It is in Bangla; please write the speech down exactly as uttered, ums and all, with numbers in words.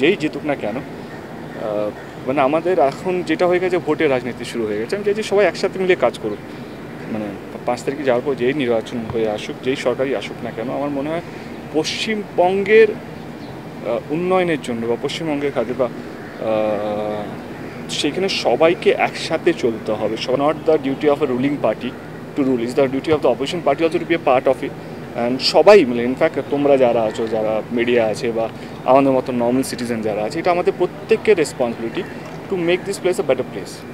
যেই জিতুক না কেন, মানে আমাদের এখন যেটা হয়ে গেছে ভোটের রাজনীতি শুরু হয়ে গেছে। আমি চাইছি সবাই একসাথে মিলে কাজ করুক। মানে পাঁচ তারিখে যাওয়ার পর যেই নির্বাচন হয়ে আসুক, যেই সরকারই আসুক না কেন, আমার মনে হয় পশ্চিমবঙ্গের উন্নয়নের জন্য বা পশ্চিমবঙ্গের খাতে বা সেখানে সবাইকে একসাথে চলতে হবে। Not the duty of a ruling party to rule, is the duty of the opposition party also to be a part of it. And সবাই মিলে, ইনফ্যাক্ট তোমরা যারা আছো, যারা মিডিয়া আছে বা আমাদের মতো নর্মাল সিটিজেন যারা আছে, এটা আমাদের প্রত্যেকের responsibility to make this place a better place.